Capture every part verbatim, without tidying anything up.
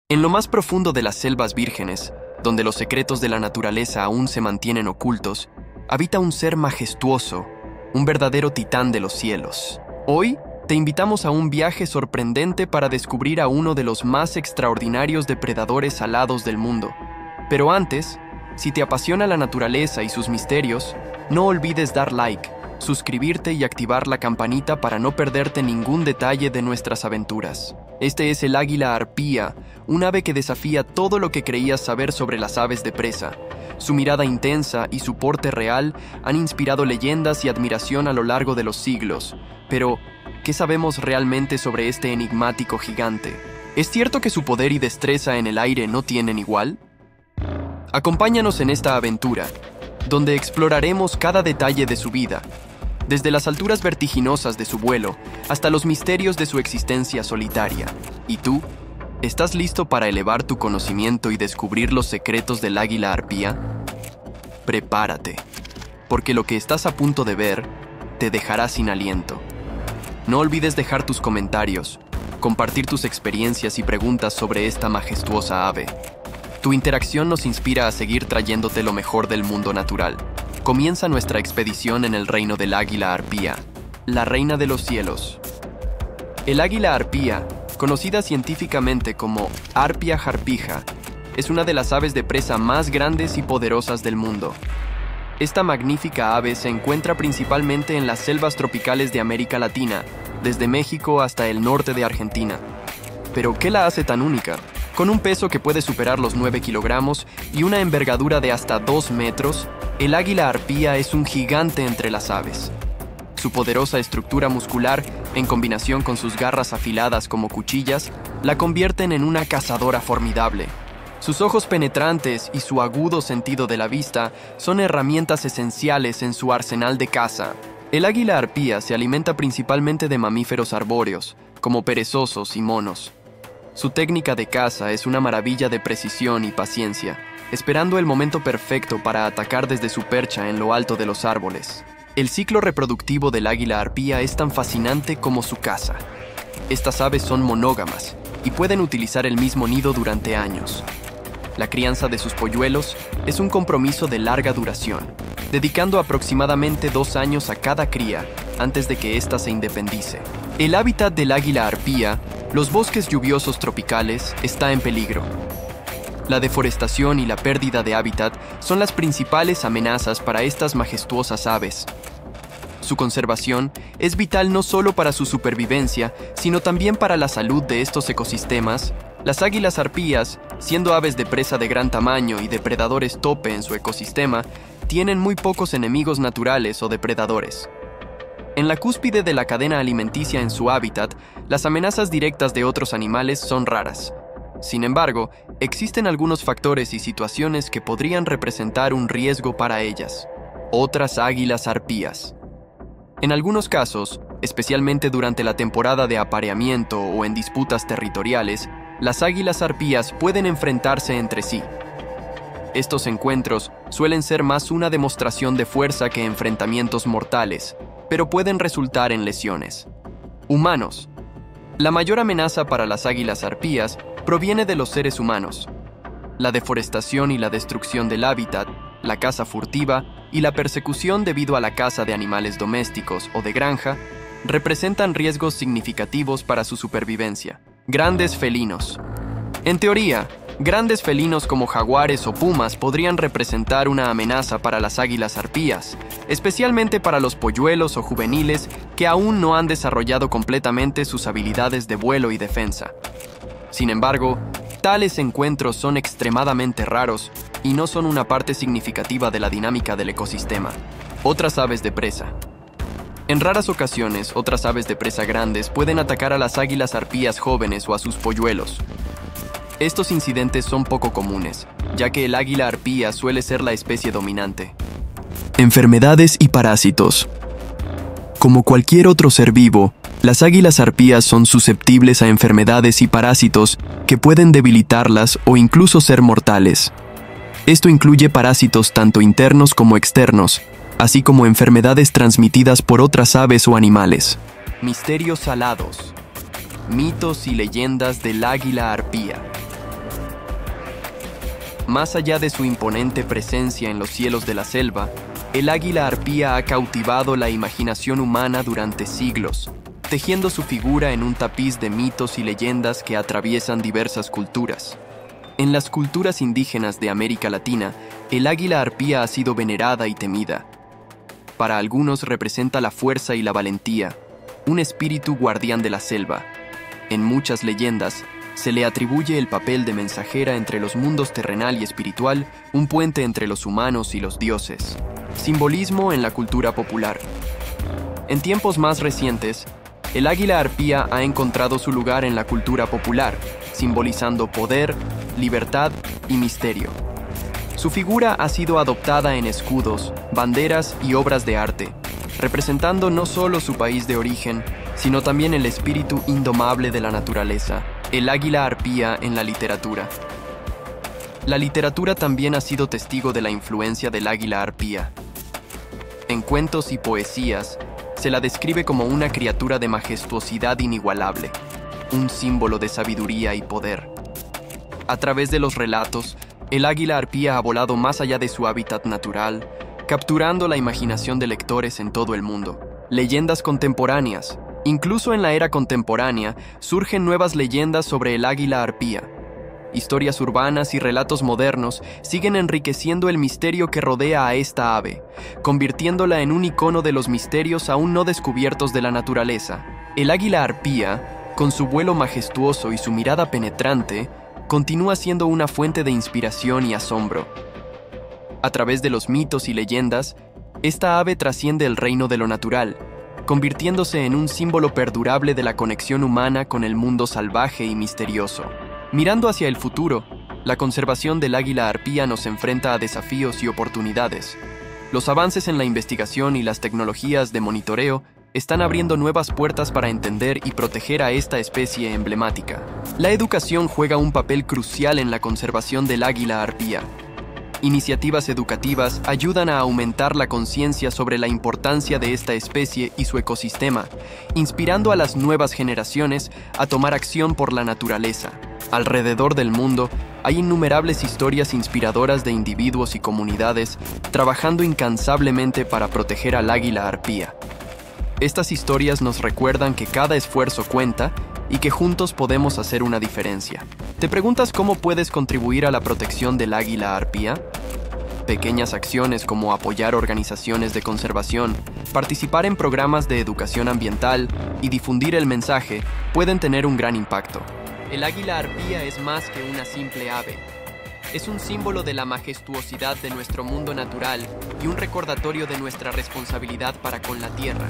En lo más profundo de las selvas vírgenes, donde los secretos de la naturaleza aún se mantienen ocultos, habita un ser majestuoso, un verdadero titán de los cielos. Hoy, te invitamos a un viaje sorprendente para descubrir a uno de los más extraordinarios depredadores alados del mundo. Pero antes, si te apasiona la naturaleza y sus misterios, no olvides dar like, suscribirte y activar la campanita para no perderte ningún detalle de nuestras aventuras. Este es el águila arpía, un ave que desafía todo lo que creías saber sobre las aves de presa. Su mirada intensa y su porte real han inspirado leyendas y admiración a lo largo de los siglos. Pero, ¿qué sabemos realmente sobre este enigmático gigante? ¿Es cierto que su poder y destreza en el aire no tienen igual? Acompáñanos en esta aventura, donde exploraremos cada detalle de su vida, desde las alturas vertiginosas de su vuelo hasta los misterios de su existencia solitaria. ¿Y tú? ¿Estás listo para elevar tu conocimiento y descubrir los secretos del águila arpía? Prepárate, porque lo que estás a punto de ver te dejará sin aliento. No olvides dejar tus comentarios, compartir tus experiencias y preguntas sobre esta majestuosa ave. Tu interacción nos inspira a seguir trayéndote lo mejor del mundo natural. Comienza nuestra expedición en el reino del águila arpía, la reina de los cielos. El águila arpía, conocida científicamente como Arpia harpija, es una de las aves de presa más grandes y poderosas del mundo. Esta magnífica ave se encuentra principalmente en las selvas tropicales de América Latina, desde México hasta el norte de Argentina. ¿Pero qué la hace tan única? Con un peso que puede superar los nueve kilogramos y una envergadura de hasta dos metros, el águila arpía es un gigante entre las aves. Su poderosa estructura muscular, en combinación con sus garras afiladas como cuchillas, la convierten en una cazadora formidable. Sus ojos penetrantes y su agudo sentido de la vista son herramientas esenciales en su arsenal de caza. El águila arpía se alimenta principalmente de mamíferos arbóreos, como perezosos y monos. Su técnica de caza es una maravilla de precisión y paciencia, esperando el momento perfecto para atacar desde su percha en lo alto de los árboles. El ciclo reproductivo del águila arpía es tan fascinante como su caza. Estas aves son monógamas y pueden utilizar el mismo nido durante años. La crianza de sus polluelos es un compromiso de larga duración, dedicando aproximadamente dos años a cada cría antes de que ésta se independice. El hábitat del águila arpía, los bosques lluviosos tropicales, está en peligro. La deforestación y la pérdida de hábitat son las principales amenazas para estas majestuosas aves. Su conservación es vital no solo para su supervivencia, sino también para la salud de estos ecosistemas. Las águilas arpías, siendo aves de presa de gran tamaño y depredadores tope en su ecosistema, tienen muy pocos enemigos naturales o depredadores. En la cúspide de la cadena alimenticia en su hábitat, las amenazas directas de otros animales son raras. Sin embargo, existen algunos factores y situaciones que podrían representar un riesgo para ellas. Otras águilas arpías. En algunos casos, especialmente durante la temporada de apareamiento o en disputas territoriales, las águilas arpías pueden enfrentarse entre sí. Estos encuentros suelen ser más una demostración de fuerza que enfrentamientos mortales, pero pueden resultar en lesiones. Humanos. La mayor amenaza para las águilas arpías proviene de los seres humanos. La deforestación y la destrucción del hábitat, la caza furtiva y la persecución debido a la caza de animales domésticos o de granja representan riesgos significativos para su supervivencia. Grandes felinos. En teoría, grandes felinos como jaguares o pumas podrían representar una amenaza para las águilas arpías, especialmente para los polluelos o juveniles que aún no han desarrollado completamente sus habilidades de vuelo y defensa. Sin embargo, tales encuentros son extremadamente raros y no son una parte significativa de la dinámica del ecosistema. Otras aves de presa. En raras ocasiones, otras aves de presa grandes pueden atacar a las águilas arpías jóvenes o a sus polluelos. Estos incidentes son poco comunes, ya que el águila arpía suele ser la especie dominante. Enfermedades y parásitos. Como cualquier otro ser vivo, las águilas arpías son susceptibles a enfermedades y parásitos que pueden debilitarlas o incluso ser mortales. Esto incluye parásitos tanto internos como externos, así como enfermedades transmitidas por otras aves o animales. Misterios alados. Mitos y leyendas del águila arpía. Más allá de su imponente presencia en los cielos de la selva, el águila arpía ha cautivado la imaginación humana durante siglos, tejiendo su figura en un tapiz de mitos y leyendas que atraviesan diversas culturas. En las culturas indígenas de América Latina, el águila arpía ha sido venerada y temida. Para algunos representa la fuerza y la valentía, un espíritu guardián de la selva. En muchas leyendas, se le atribuye el papel de mensajera entre los mundos terrenal y espiritual, un puente entre los humanos y los dioses. Simbolismo en la cultura popular. En tiempos más recientes, el águila arpía ha encontrado su lugar en la cultura popular, simbolizando poder, libertad y misterio. Su figura ha sido adoptada en escudos, banderas y obras de arte, representando no solo su país de origen, sino también el espíritu indomable de la naturaleza, el águila arpía en la literatura. La literatura también ha sido testigo de la influencia del águila arpía. En cuentos y poesías, se la describe como una criatura de majestuosidad inigualable, un símbolo de sabiduría y poder. A través de los relatos, el águila arpía ha volado más allá de su hábitat natural, capturando la imaginación de lectores en todo el mundo. Leyendas contemporáneas. Incluso en la era contemporánea, surgen nuevas leyendas sobre el águila arpía. Historias urbanas y relatos modernos siguen enriqueciendo el misterio que rodea a esta ave, convirtiéndola en un icono de los misterios aún no descubiertos de la naturaleza. El águila arpía, con su vuelo majestuoso y su mirada penetrante, continúa siendo una fuente de inspiración y asombro. A través de los mitos y leyendas, esta ave trasciende el reino de lo natural, convirtiéndose en un símbolo perdurable de la conexión humana con el mundo salvaje y misterioso. Mirando hacia el futuro, la conservación del águila arpía nos enfrenta a desafíos y oportunidades. Los avances en la investigación y las tecnologías de monitoreo están abriendo nuevas puertas para entender y proteger a esta especie emblemática. La educación juega un papel crucial en la conservación del águila arpía. Iniciativas educativas ayudan a aumentar la conciencia sobre la importancia de esta especie y su ecosistema, inspirando a las nuevas generaciones a tomar acción por la naturaleza. Alrededor del mundo, hay innumerables historias inspiradoras de individuos y comunidades trabajando incansablemente para proteger al águila arpía. Estas historias nos recuerdan que cada esfuerzo cuenta y que juntos podemos hacer una diferencia. ¿Te preguntas cómo puedes contribuir a la protección del águila arpía? Pequeñas acciones como apoyar organizaciones de conservación, participar en programas de educación ambiental y difundir el mensaje pueden tener un gran impacto. El águila arpía es más que una simple ave. Es un símbolo de la majestuosidad de nuestro mundo natural y un recordatorio de nuestra responsabilidad para con la tierra.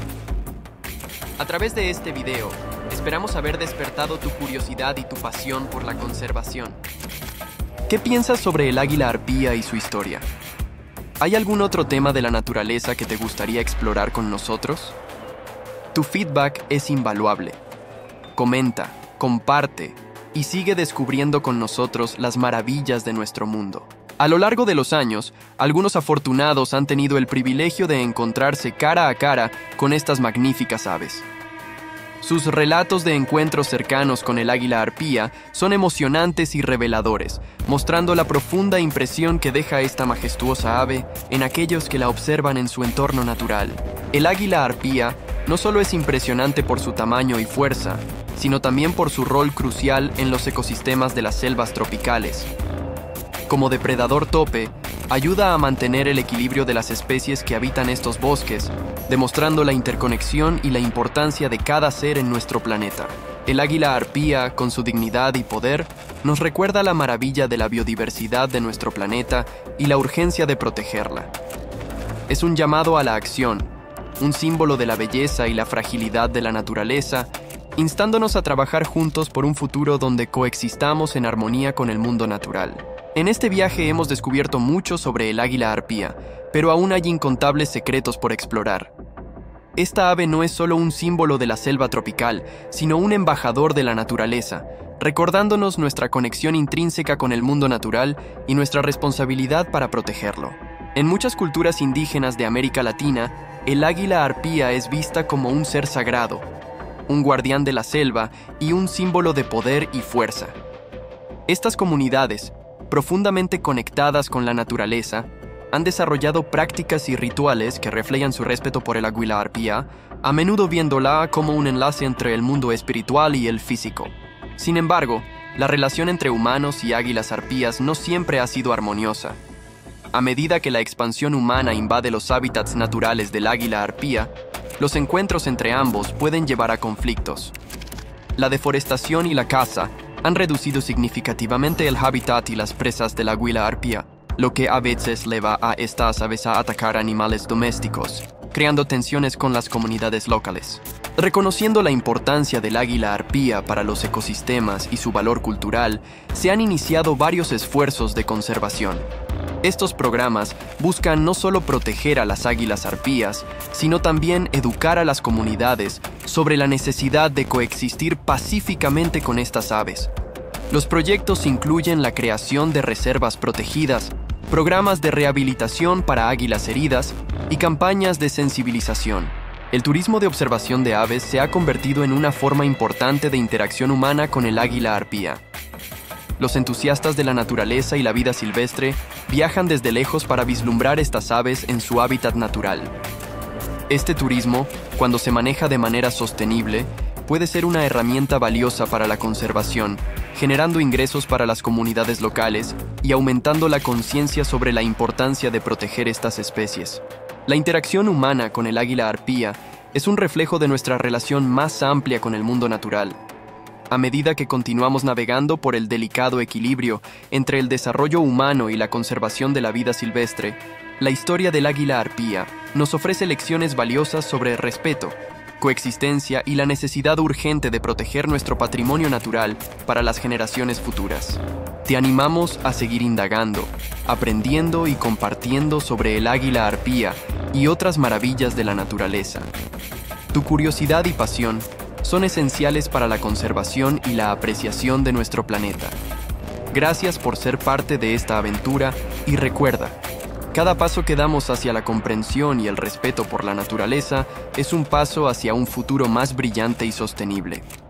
A través de este video, esperamos haber despertado tu curiosidad y tu pasión por la conservación. ¿Qué piensas sobre el águila arpía y su historia? ¿Hay algún otro tema de la naturaleza que te gustaría explorar con nosotros? Tu feedback es invaluable. Comenta, comparte y sigue descubriendo con nosotros las maravillas de nuestro mundo. A lo largo de los años, algunos afortunados han tenido el privilegio de encontrarse cara a cara con estas magníficas aves. Sus relatos de encuentros cercanos con el águila arpía son emocionantes y reveladores, mostrando la profunda impresión que deja esta majestuosa ave en aquellos que la observan en su entorno natural. El águila arpía no solo es impresionante por su tamaño y fuerza, sino también por su rol crucial en los ecosistemas de las selvas tropicales. Como depredador tope, ayuda a mantener el equilibrio de las especies que habitan estos bosques, demostrando la interconexión y la importancia de cada ser en nuestro planeta. El águila arpía, con su dignidad y poder, nos recuerda la maravilla de la biodiversidad de nuestro planeta y la urgencia de protegerla. Es un llamado a la acción, un símbolo de la belleza y la fragilidad de la naturaleza, instándonos a trabajar juntos por un futuro donde coexistamos en armonía con el mundo natural. En este viaje hemos descubierto mucho sobre el águila arpía, pero aún hay incontables secretos por explorar. Esta ave no es solo un símbolo de la selva tropical, sino un embajador de la naturaleza, recordándonos nuestra conexión intrínseca con el mundo natural y nuestra responsabilidad para protegerlo. En muchas culturas indígenas de América Latina, el águila arpía es vista como un ser sagrado, un guardián de la selva y un símbolo de poder y fuerza. Estas comunidades, profundamente conectadas con la naturaleza, han desarrollado prácticas y rituales que reflejan su respeto por el águila arpía, a menudo viéndola como un enlace entre el mundo espiritual y el físico. Sin embargo, la relación entre humanos y águilas arpías no siempre ha sido armoniosa. A medida que la expansión humana invade los hábitats naturales del águila arpía, los encuentros entre ambos pueden llevar a conflictos. La deforestación y la caza han reducido significativamente el hábitat y las presas del águila arpía, lo que a veces lleva a estas aves a atacar animales domésticos, creando tensiones con las comunidades locales. Reconociendo la importancia del águila arpía para los ecosistemas y su valor cultural, se han iniciado varios esfuerzos de conservación. Estos programas buscan no solo proteger a las águilas arpías, sino también educar a las comunidades sobre la necesidad de coexistir pacíficamente con estas aves. Los proyectos incluyen la creación de reservas protegidas, programas de rehabilitación para águilas heridas y campañas de sensibilización. El turismo de observación de aves se ha convertido en una forma importante de interacción humana con el águila arpía. Los entusiastas de la naturaleza y la vida silvestre viajan desde lejos para vislumbrar estas aves en su hábitat natural. Este turismo, cuando se maneja de manera sostenible, puede ser una herramienta valiosa para la conservación, generando ingresos para las comunidades locales y aumentando la conciencia sobre la importancia de proteger estas especies. La interacción humana con el águila arpía es un reflejo de nuestra relación más amplia con el mundo natural. A medida que continuamos navegando por el delicado equilibrio entre el desarrollo humano y la conservación de la vida silvestre, la historia del águila arpía nos ofrece lecciones valiosas sobre respeto, coexistencia y la necesidad urgente de proteger nuestro patrimonio natural para las generaciones futuras. Te animamos a seguir indagando, aprendiendo y compartiendo sobre el águila arpía y otras maravillas de la naturaleza. Tu curiosidad y pasión son esenciales para la conservación y la apreciación de nuestro planeta. Gracias por ser parte de esta aventura y recuerda, cada paso que damos hacia la comprensión y el respeto por la naturaleza es un paso hacia un futuro más brillante y sostenible.